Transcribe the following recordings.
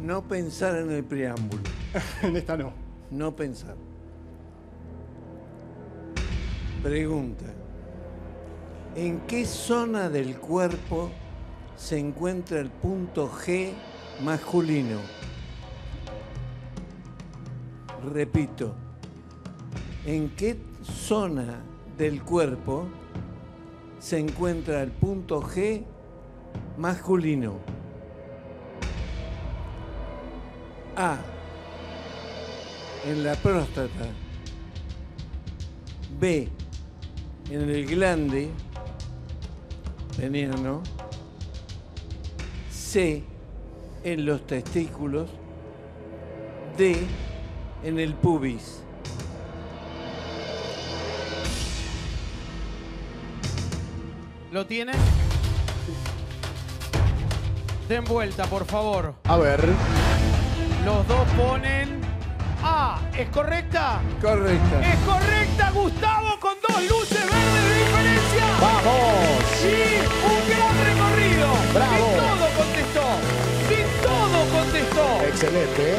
No pensar en el preámbulo. En esta no. No pensar. Pregunta. ¿En qué zona del cuerpo se encuentra el punto G masculino? Repito. ¿En qué zona del cuerpo se encuentra el punto G masculino? A. En la próstata. B. En el glande peniano. C. En los testículos. D. En el pubis. ¿Lo tienen? Den vuelta, por favor. A ver. Los dos ponen A. ¿Es correcta? Correcta. ¡Es correcta, Gustavo, con 2 luces verdes de diferencia! ¡Vamos! ¡Sí! ¡Un gran recorrido! ¡Bravo! ¡Y todo contestó! ¡Sí, todo contestó! Excelente.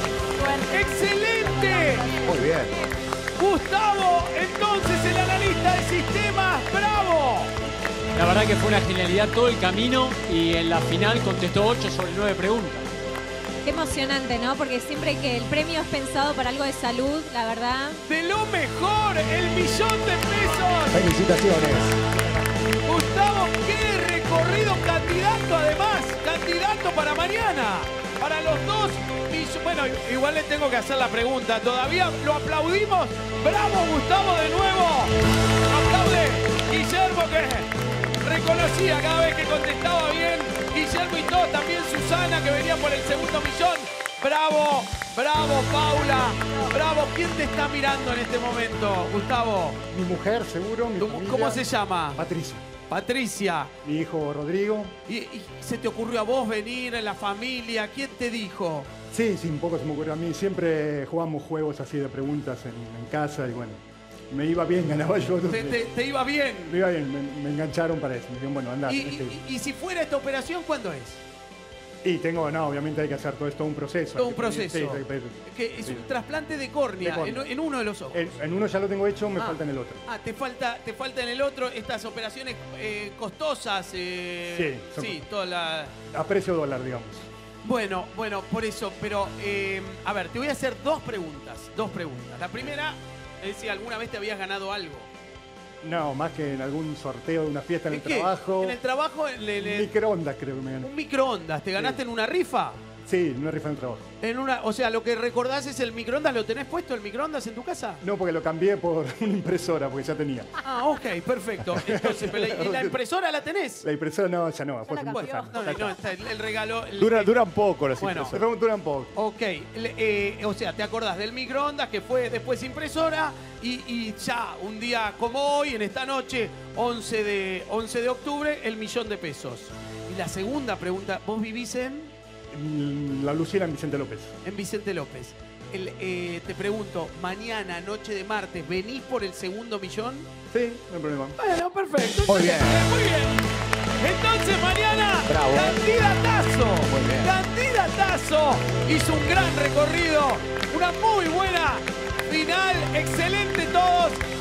¡Excelente! Muy bien. Gustavo, entonces el analista de sistemas, ¡bravo! La verdad que fue una genialidad todo el camino y en la final contestó 8 sobre 9 preguntas. Qué emocionante, ¿no? Porque siempre que el premio es pensado para algo de salud, la verdad. De lo mejor, el 1.000.000 de pesos. Felicitaciones. Gustavo, qué recorrido, candidato además, candidato para mañana. Para los dos, bueno, igual le tengo que hacer la pregunta. ¿Todavía lo aplaudimos? ¡Bravo, Gustavo, de nuevo! ¡Aplaude! Guillermo, que reconocía cada vez que contestaba bien. Guillermo y todo, también Susana, que venía por el segundo millón. ¡Bravo! ¡Bravo, Paula! ¡Bravo! ¿Quién te está mirando en este momento, Gustavo? Mi mujer, seguro. Mi familia. ¿Cómo se llama? Patricia. Patricia. Mi hijo Rodrigo. ¿Y se te ocurrió a vos venir en la familia? ¿Quién te dijo? Sí, un poco se me ocurrió a mí. Siempre jugamos juegos así de preguntas en casa y bueno, me iba bien, ganaba yo. ¿Te iba bien? Me iba bien, me engancharon para eso. Me dijeron, bueno, anda. ¿Y si fuera esta operación, cuándo es? Y obviamente hay que hacer todo esto, un proceso. Todo un proceso. Sí, que es un trasplante de córnea, en uno de los ojos. En uno ya lo tengo hecho, me falta en el otro. Te falta en el otro estas operaciones costosas. Sí, toda la... A precio dólar, digamos. Bueno, por eso, pero a ver, te voy a hacer dos preguntas. La primera es si alguna vez te habías ganado algo. No, más que en algún sorteo de una fiesta en el trabajo. ¿En el trabajo? Microondas creo que me gané. Un microondas. ¿Te ganaste en una rifa? Sí, en una rifa en el trabajo. O sea, lo que recordás es el microondas. ¿Lo tenés puesto el microondas en tu casa? No, porque lo cambié por una impresora, porque ya tenía. Ah, ok, perfecto. Entonces, ¿y la impresora la tenés? La impresora no, ya no. Después No, está el regalo... Duran poco las impresoras. Bueno, duran poco. Ok, o sea, te acordás del microondas que fue después impresora y ya, un día como hoy, en esta noche, 11 de octubre, el 1.000.000 de pesos. Y la segunda pregunta, ¿vos vivís en...? La Lucila en Vicente López. En Vicente López. Te pregunto, mañana, noche de martes, ¿venís por el segundo millón? Sí, no hay problema. Bueno, perfecto. Muy bien. Muy bien. Entonces mañana, Bravo. candidatazo. Muy bien. Candidatazo. Hizo un gran recorrido. Una muy buena final. Excelente todos.